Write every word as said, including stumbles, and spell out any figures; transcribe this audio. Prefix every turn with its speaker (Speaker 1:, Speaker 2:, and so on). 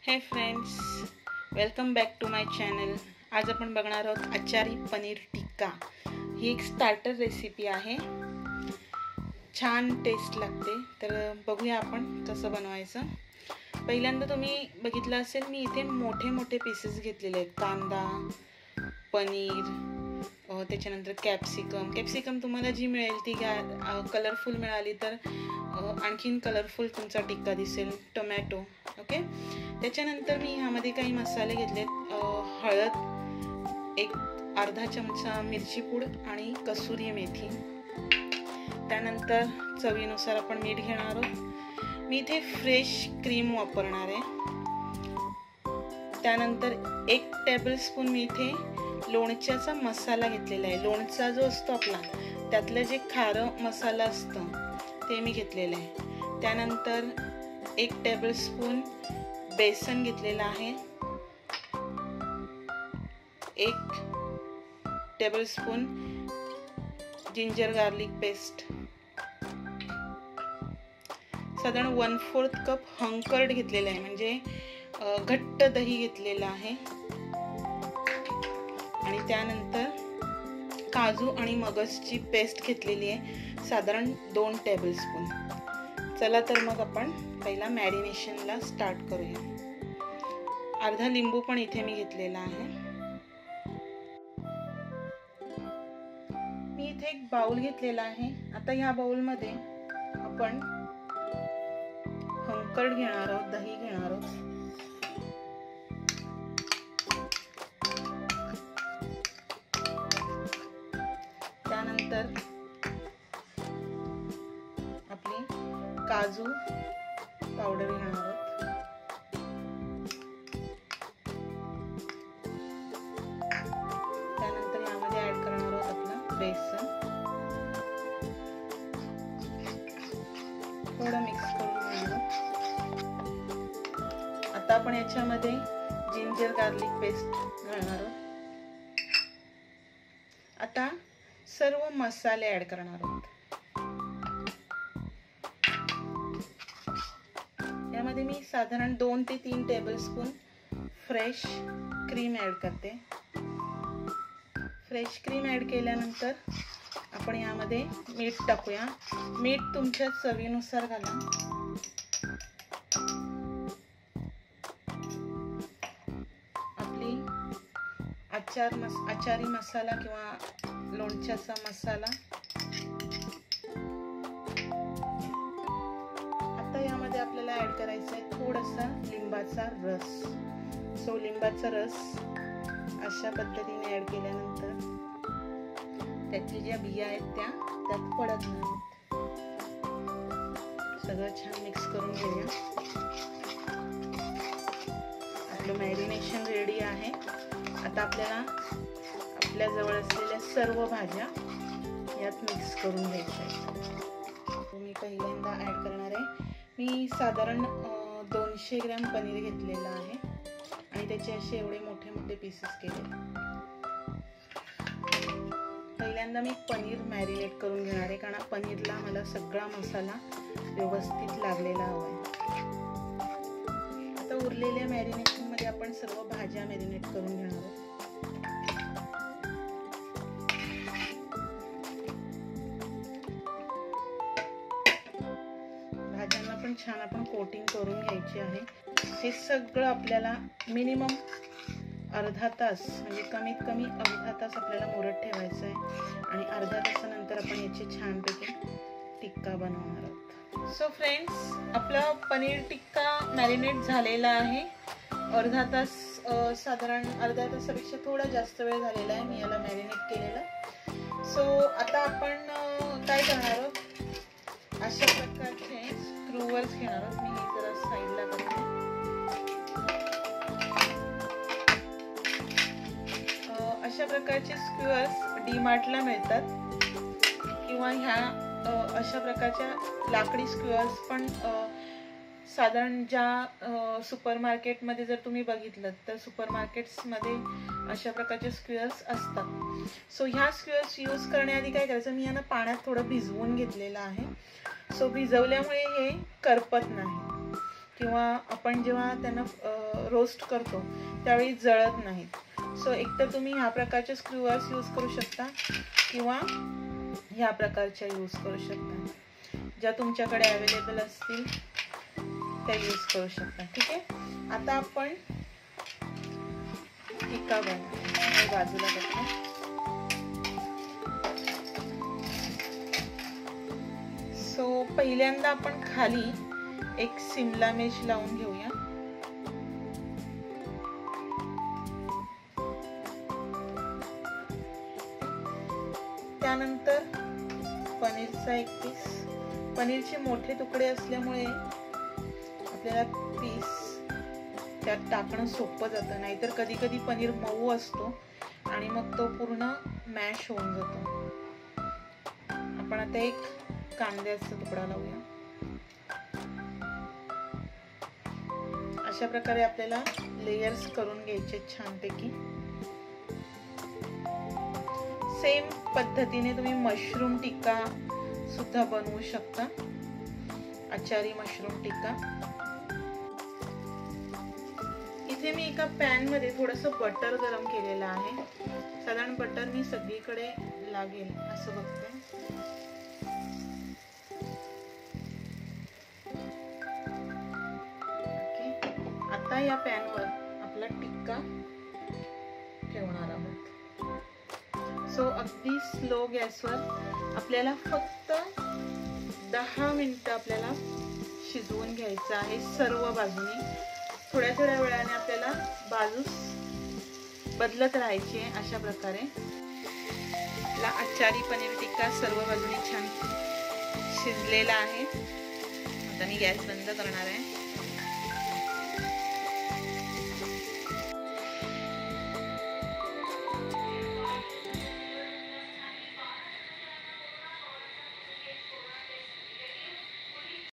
Speaker 1: हे friends, welcome back to my channel. आज आपण बघणार आहोत आचारी पनीर टिक्का। ही एक स्टार्टर रेसिपी आहे, छान टेस्ट लागते। तर बघूया आपण कसं बनवायचं। पहिल्यांदा तुम्ही बघितलं असेल, मी इथे मोठे मोठे पीसेस घेतलेले आहेत। कांदा, पनीर, त्याच्यानंतर कॅप्सिकम कॅप्सिकम तुम्हाला जी मिळेल ती घ्या। कलरफुल मिळाली तर आणखीन कलरफुल तुमचा टिक्का दिसेल। Tomato, okay. त्याच्यानंतर मी ह्यामध्ये काही मसाले घेतलेत। हळद, एक अर्धा चमचा मिरची पूड आणि कसुरी मेथी। त्यानंतर चवीनुसार आपण मीठ घेणार आहोत। मी इथे फ्रेश क्रीम वापरणार आहे। त्यानंतर एक टेबलस्पून मी इथे लोणच्याचा मसाला घेतलेला आहे। लोणचा जो असतो आपला, त्यातलं जे खारं मसाला असतं ते मी घेतलेलं आहे। त्यानंतर एक टेबलस्पून बेसन घेतलेला आहे। एक टेबलस्पून जिंजर गार्लिक पेस्ट, साधारण वन फोर्थ कप हंकर्ड घेतलेला आहे, म्हणजे घट्ट दही घेतलेला आहे। आणि त्यानंतर काजू आणि मगजची पेस्ट घेतलेली आहे, साधारण दोन टेबलस्पून। चला तर मग आपण पहिला मॅरिनेशनला स्टार्ट करूया। अर्धा लिंबू पण इथे मी घेतलेला आहे। मी इथे एक बाउल घेतलेला आहे। आता ह्या बाउलमध्ये आपण हंकर्ड घेणार आहोत, दही घेणार आहोत। त्यानंतर आपली काजू पावडर घेणार आहोत। त्यानंतर यामध्ये ऍड करणार आहोत आपलं बेसन। थोडं मिक्स करून घेणार। आता आपण याच्यामध्ये जिंजर गार्लिक पेस्ट घालणार आहोत। आता सर्व मसाले ऍड करणार आहोत। यामध्ये मी साधारण दोन ते तीन टेबलस्पून फ्रेश क्रीम ऍड करते। फ्रेश क्रीम ऍड केल्यानंतर आपण यामध्ये मीठ टाकूया। मीठ तुमच्या चवीनुसार घाला। आपली आचार मस आचारी मसाला किंवा लोणच्याचा मसाला। आता यामध्ये आपल्याला ऍड करायचा आहे थोडासा लिंबाचा रस। सो लिंबाचा रस अशा पद्धतीने ऍड केल्यानंतर त्याची ज्या बिया आहेत त्या त्यात पडत नाहीत। सगळं छान मिक्स करून घेऊया। आपलं मॅरिनेशन रेडी आहे। आता आपल्याला आपल्या जवळ असलेल्या सर्व भाज्या यात मिक्स करून घ्यायच्या आहेत। मी पहिल्यांदा ऍड करणार आहे, मी साधारण दोनशे ग्रॅम पनीर घेतलेलं आहे आणि त्याचे असे एवढे मोठे मोठे पीसेस केले। पहिल्यांदा मी पनीर मॅरिनेट करून घेणार आहे, कारण पनीरला मला सगळा मसाला व्यवस्थित लागलेला हवा आहे। आता उरलेल्या मॅरिनेशन मध्ये आपण सर्व भाज्या मॅरिनेट करून घेणार आहोत। भाज्यांना पण छान आपण कोटिंग करून घ्यायची आहे। हे सगळं आपल्याला मिनिमम अर्धा तास, म्हणजे कमीत कमी अर्धा तास आपल्याला मुरत ठेवायचं आहे। आणि अर्ध्या तासानंतर आपण याचे छानपैकी टिक्का बनवणार आहोत। सो फ्रेंड्स, आपला पनीर टिक्का मॅरिनेट झालेला आहे। अर्धा तास, साधारण अर्ध्या तासापेक्षा थोडा जास्त वेळ झालेला आहे मी याला मॅरिनेट केलेलं। सो आता आपण काय करणार आहोत, अशा प्रकारचे स्क्रूवर्स घेणार आहोत। मी हे जरा साईडला करते। अशा प्रकारचे स्क्यूअर्स डी मार्टला मिळतात, किंवा ह्या अशा प्रकारच्या लाकडी स्क्यूअर्स पण साधारण ज्या सुपर मार्केटमध्ये जर तुम्ही बघितलं तर सुपर मार्केट्समध्ये अशा प्रकारचे स्क्यूअर्स असतात। सो ह्या स्क्यूअर्स यूज करण्याआधी काय करायचं, मी यांना पाण्यात थोडं भिजवून घेतलेलं आहे। सो भिजवल्यामुळे हे करपत नाही, किंवा आपण जेव्हा त्यांना रोस्ट करतो त्यावेळी जळत नाहीत. सो एकतर तुम्ही ह्या प्रकारचे स्क्रूवर्स यूज करू शकता किंवा ह्या प्रकारच्या यूज करू शकता. ज्या तुमच्याकडे अवेलेबल असतील त्या यूज करू शकता. ठीक आहे. आता आपण टिक्का बनवू. बाजूला बघा. सो पहिल्यांदा आपण खाली एक शिमला मिर्च लावून घेऊया. त्यानंतर पनीरचा एक पीस. पनीरचे मोठे तुकडे असल्यामुळे आपल्याला पीस त्यात टाकणं सोपं जातं. नाहीतर कधी कधी पनीर मऊ असतो आणि मग तो पूर्ण मॅश होऊन जातो. आपण आता एक कांद्याचा तुकडा लावूया. अशा प्रकारे आपल्याला लेयर्स करून घ्यायचे छानपैकी. सेम पद्धतीने तुम्ही मशरूम टिक्का सुद्धा बनवू शकता. आचारी मशरूम टिक्का. इथे मी एका पॅन मध्ये थोडंसं बटर गरम केलेलं आहे. साधारण बटर मी सगळीकडे लागेल असं बघते. आता या पॅनवर आपला टिक्का ठेवणार आहोत. सो अगदी स्लो गॅसवर आपल्याला फक्त दहा मिनिटं आपल्याला शिजवून घ्यायचं आहे सर्व बाजूनी. थोड्या थोड्या वेळाने आपल्याला बाजू बदलत राहायची आहे. अशा प्रकारे आपला आचारी पनीर टिक्का सर्व बाजूनी छान शिजलेला आहे. आता मी गॅस बंद करणार आहे.